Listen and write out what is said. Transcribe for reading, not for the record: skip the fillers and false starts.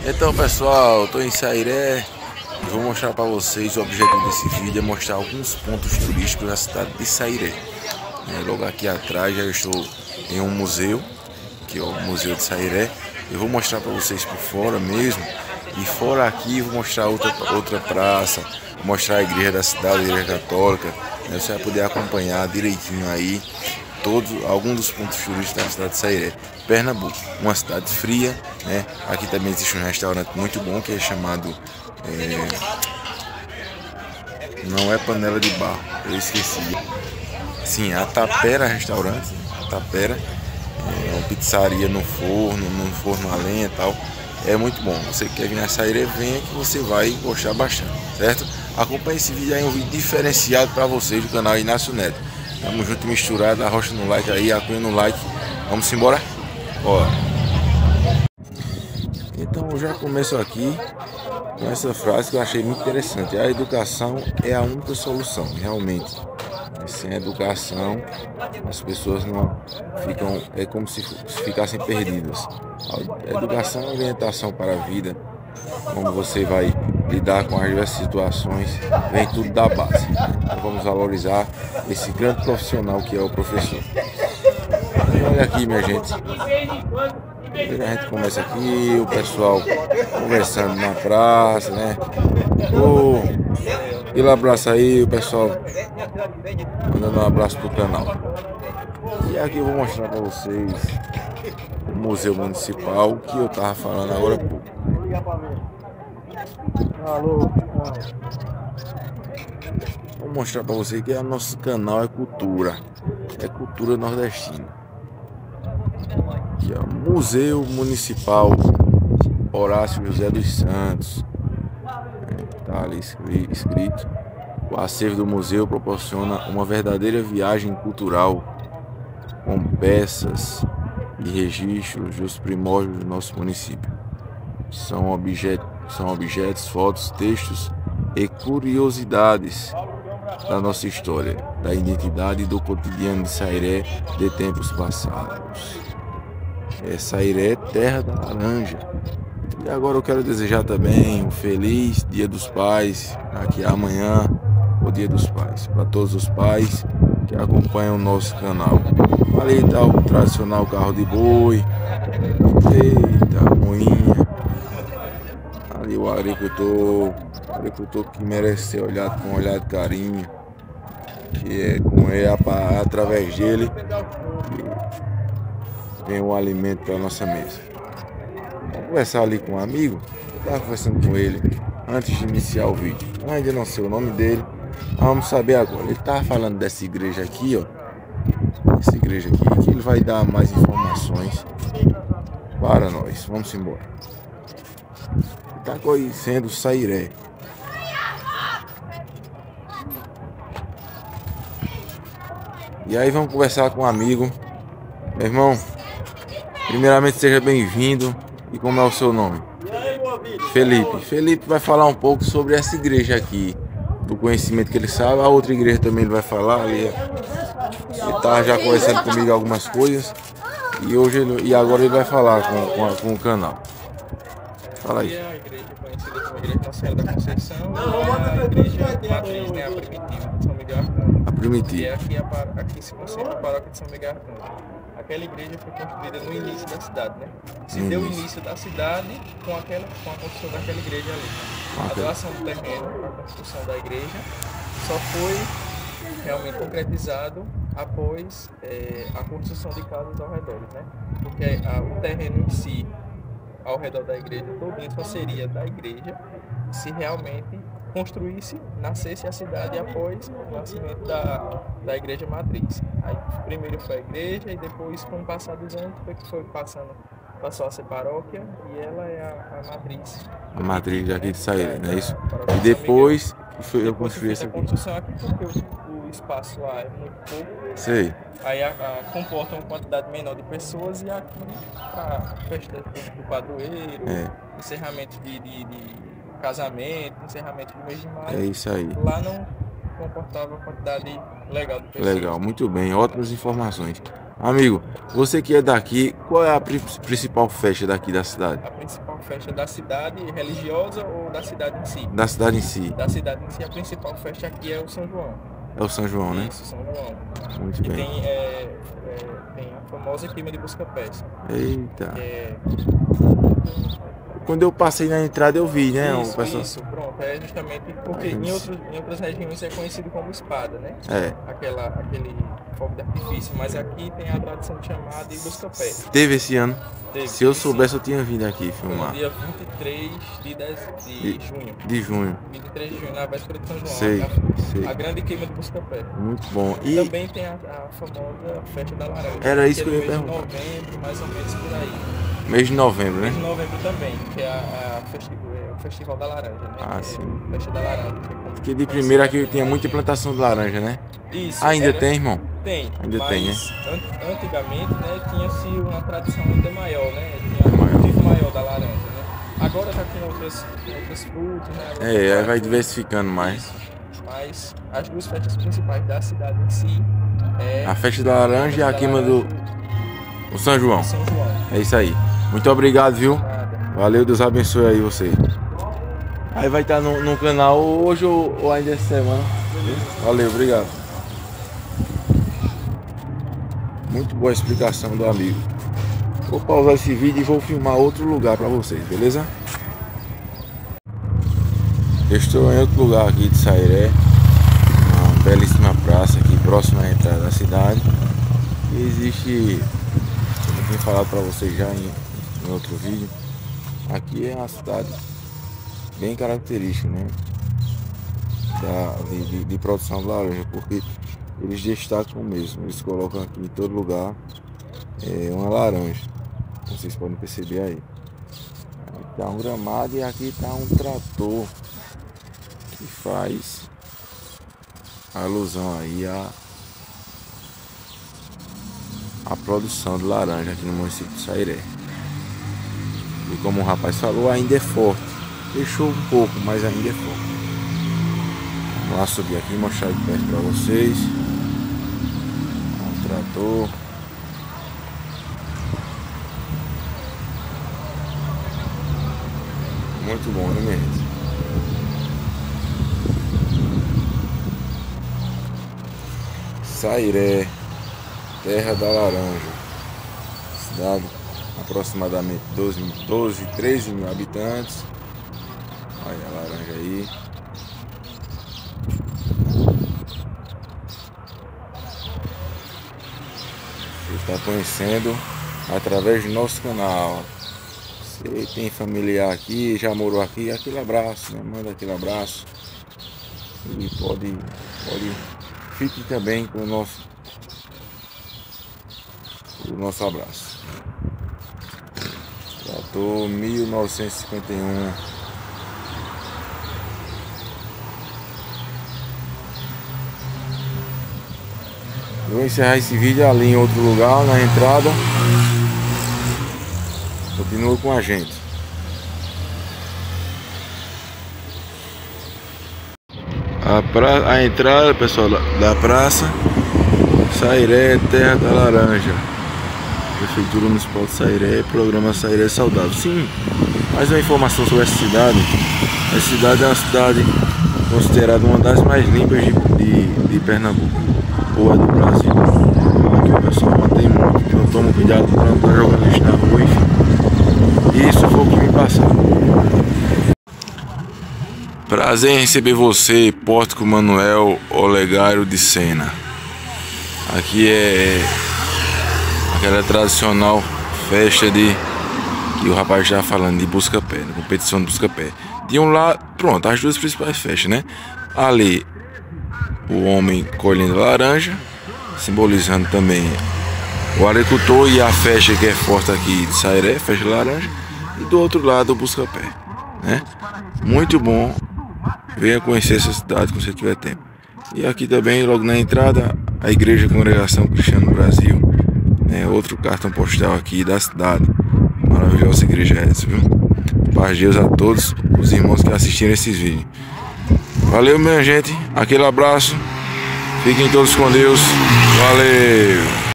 Então pessoal, estou em Sairé e vou mostrar para vocês o objetivo desse vídeo é mostrar alguns pontos turísticos da cidade de Sairé. Logo aqui atrás já estou em um museu, que é o Museu de Sairé. Eu vou mostrar para vocês por fora mesmo, e fora aqui vou mostrar outra praça, vou mostrar a igreja da cidade, a igreja católica. Você vai poder acompanhar direitinho aí alguns dos pontos turísticos da cidade de Sairé, Pernambuco, uma cidade fria, né? Aqui também existe um restaurante muito bom que é chamado não é Panela de Barro, eu esqueci. Sim, a Tapera Restaurante, a Tapera é uma pizzaria no forno a lenha e tal. É muito bom. Você que quer vir a Sairé, venha que você vai gostar bastante, certo? Acompanhe esse vídeo aí, um vídeo diferenciado para vocês do canal Inácio Neto. Tamo junto, misturado, arrocha no like aí, apoia no like. Vamos embora? Bora! Então eu já começo aqui com essa frase que eu achei muito interessante. A educação é a única solução, realmente. Sem educação, as pessoas não ficam, é como se ficassem perdidas. A educação é uma orientação para a vida, como você vai lidar com as diversas situações, vem tudo da base. Então vamos valorizar esse grande profissional que é o professor. Olha aqui, minha gente. A gente começa aqui, o pessoal conversando na praça, né? E um abraço aí, o pessoal mandando um abraço pro canal. E aqui eu vou mostrar para vocês o Museu Municipal que eu tava falando agora há pouco. Vou mostrar para vocês que o nosso canal é cultura nordestina. Aqui é o Museu Municipal Horácio José dos Santos. Tá ali escrito. O acervo do museu proporciona uma verdadeira viagem cultural com peças e registros dos primórdios do nosso município. São objetos, fotos, textos e curiosidades da nossa história, da identidade e do cotidiano de Sairé de tempos passados. Sairé, terra da laranja. E agora eu quero desejar também um feliz Dia dos Pais, aqui amanhã, o Dia dos Pais, para todos os pais que acompanham o nosso canal. Ali está o tradicional carro de boi, eita, moinha. Ali o agricultor que merece ser olhado com um olhar de carinho, que é com ele, através dele, que vem o alimento para a nossa mesa. Vamos conversar ali com um amigo. Eu estava conversando com ele antes de iniciar o vídeo. Eu ainda não sei o nome dele. Vamos saber agora. Ele estava falando dessa igreja aqui, ó. Essa igreja aqui, que ele vai dar mais informações para nós. Vamos embora. Está conhecendo Sairé. E aí vamos conversar com um amigo. Meu irmão, primeiramente seja bem-vindo. E como é o seu nome? Felipe. Felipe vai falar um pouco sobre essa igreja aqui, do conhecimento que ele sabe. A outra igreja também ele vai falar. Ele tá já conversando comigo algumas coisas. E agora ele vai falar com o canal. Fala aí. A igreja conhecida como Igreja Nossa Senhora da Conceição, a igreja matriz, né, a primitiva de São Miguel Arcanjo. A primitiva. E aqui se concentra a paróquia de São Miguel Arcanjo. Aquela igreja foi construída no início da cidade, né? Se deu o início da cidade com a construção daquela igreja ali. A doação do terreno, a construção da igreja, só foi realmente concretizado após a construção de casas ao redor, né? Porque o terreno em si, ao redor da igreja, todo só seria da igreja se realmente construísse, nascesse a cidade após o nascimento da igreja matriz. Aí primeiro foi a igreja e depois, com o passar dos anos, passou a ser paróquia e ela é a matriz. A matriz aqui de Sairé, não é isso? E depois eu construí essa construção aqui porque o espaço lá é muito pouco. Sei. Aí comporta uma quantidade menor de pessoas e aqui para festa do padroeiro, encerramento de casamento, encerramento do mês de maio. É isso aí. Lá não comportava quantidade legal do pessoal. Legal, muito bem, ótimas informações. Amigo, você que é daqui, qual é a principal festa daqui da cidade? A principal festa da cidade, religiosa ou da cidade em si? Da cidade em si. Da cidade em si, a principal festa aqui é o São João. É o São João, né? Isso, São João. Muito Que bem. tem a famosa queima de busca-pés. Eita. É, Quando eu passei na entrada eu vi, né? isso, o pessoal... isso, pronto. É justamente porque em outras regiões é conhecido como espada, né? É. Aquele fogo de artifício, mas aqui tem a tradição de chamar de busca-pé. Teve esse ano. Teve, Se eu sim. soubesse, eu tinha vindo aqui Foi no filmar. dia 23 de junho. De junho. 23 de junho, na véspera de São João. Sei, sei. A grande queima de busca-pé. Muito bom. E E também tem a famosa festa da laranja. Era isso que eu ia mês de perguntar. novembro, mais ou menos por aí. mês de novembro, Mês né? de novembro também, que é o Festival da Laranja, né? Ah, Que sim. É a festa da laranja. Porque de primeiro aqui tinha muita plantação de laranja, né? Isso. Ainda tem, irmão? Tem. Ainda mas tem, né? Antigamente, né, tinha-se uma tradição ainda maior, né? Tinha um Maior. cultivo maior da laranja, né? Agora tá com outras frutas, né? Agora É, aí tá vai com- diversificando mais. Isso. Mas as duas festas principais da cidade em si é A festa da laranja e a da queima laranja do São João. e São João. É isso aí. Muito obrigado, viu? Nada. Valeu, Deus abençoe aí você. Aí vai estar no canal hoje ou ainda essa semana. Valeu, obrigado. Muito boa a explicação do amigo. Vou pausar esse vídeo e vou filmar outro lugar para vocês, beleza? Eu estou em outro lugar aqui de Sairé, uma belíssima praça aqui próxima à entrada da cidade. E existe, como eu tinha falado para vocês já em outro vídeo, aqui é uma cidade bem característica, né? De produção de laranja, porque eles destacam mesmo, eles colocam aqui em todo lugar uma laranja, vocês podem perceber aí. Aqui tá um gramado e aqui tá um trator que faz alusão aí a produção de laranja aqui no município de Sairé. E como o rapaz falou, ainda é forte. Fechou um pouco, mas ainda é forte. Vamos lá subir aqui e mostrar de perto para vocês. Um trator. Muito bom, né, minha gente? Sairé, terra da laranja. Cidade aproximadamente 13 mil habitantes. Olha a laranja aí. Você está conhecendo através do nosso canal. Você tem familiar aqui, já morou aqui, aquele abraço, né? Manda aquele abraço. E pode fique também com o nosso abraço. Trator 1951. Eu vou encerrar esse vídeo ali em outro lugar, na entrada. Continua com a gente. A entrada, pessoal, da praça Sairé, terra da laranja. Prefeitura Municipal de Sairé, programa Sairé Saudável. Sim, mais uma informação sobre essa cidade. Essa cidade é uma cidade considerada uma das mais limpas de Pernambuco, ou é do Brasil. Aqui o pessoal mantém muito, não toma cuidado para não estar jogando lixo na rua, enfim. E isso foi o que me passaram. Prazer em receber você, Pórtico Manuel Olegário de Sena. Aqui é aquela tradicional festa que o rapaz estava falando, de busca-pé, né? Competição de busca-pé. De um lado, pronto, as duas principais festas, né? Ali, o homem colhendo laranja, simbolizando também o agricultor, e a festa que é forte aqui de Sairé, festa de laranja. E do outro lado, o busca-pé, né? Muito bom. Venha conhecer essa cidade quando você tiver tempo. E aqui também, logo na entrada, a Igreja Congregação Cristiana do Brasil, né? Outro cartão postal aqui da cidade. Maravilhosa igreja essa, viu? Paz de Deus a todos os irmãos que assistiram esses vídeos. Valeu, minha gente. Aquele abraço. Fiquem todos com Deus. Valeu!